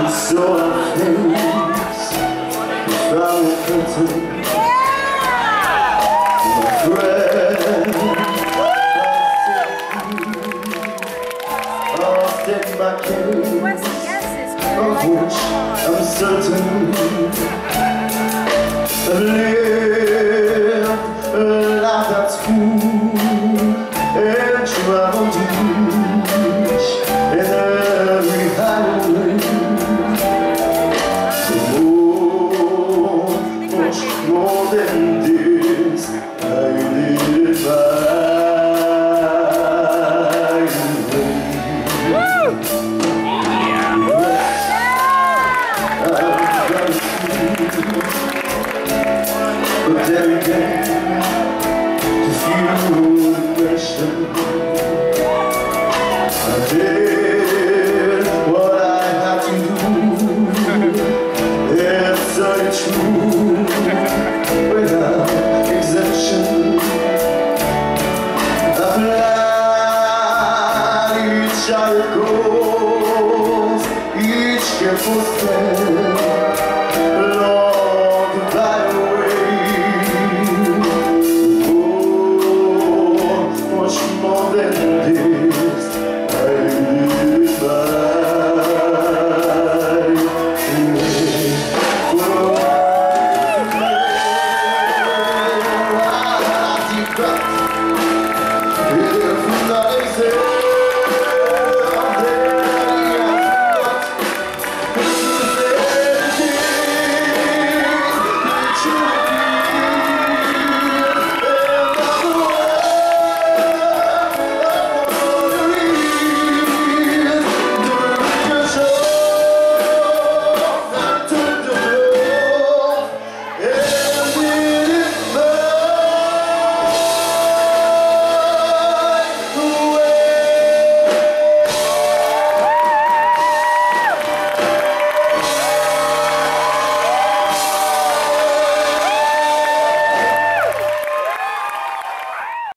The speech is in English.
So I face found curtain. My friend, lost in my cave, of which I'm certain. I lived a life that's full and traveled each and every highway. More than this, I live by but then again, to feel the question, I did what I had to do. It's so true, without exemption. Applied each other goals, each careful step, Lord.